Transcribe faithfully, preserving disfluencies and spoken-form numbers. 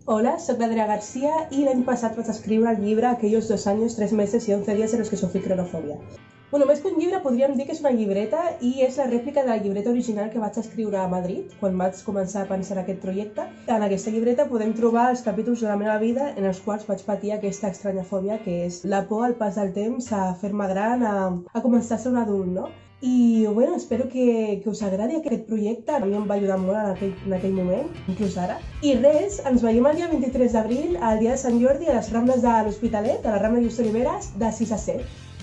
Hola, soc l'Adrià García i l'any passat vaig escriure el llibre Aquellos dos años, tres meses y once días en los que sufrí cronofòbia. Bueno, més que un llibre podríem dir que és una llibreta i és la rèplica de la llibreta original que vaig escriure a Madrid quan vaig començar a pensar aquest projecte. En aquesta llibreta podem trobar els capítols de la meva vida en els quals vaig patir aquesta estranya fòbia que és la por al pas del temps, a fer-me gran, a, a començar a ser un adult, no? I bueno, espero que, que us agradi aquest projecte. A mi em va ajudar molt en aquell, en aquell moment, inclús ara. I res, ens veiem el dia vint-i-tres d'abril, al dia de Sant Jordi, a les Rambles de l'Hospitalet, a la Rambla Lluís Oliveres, de sis a set.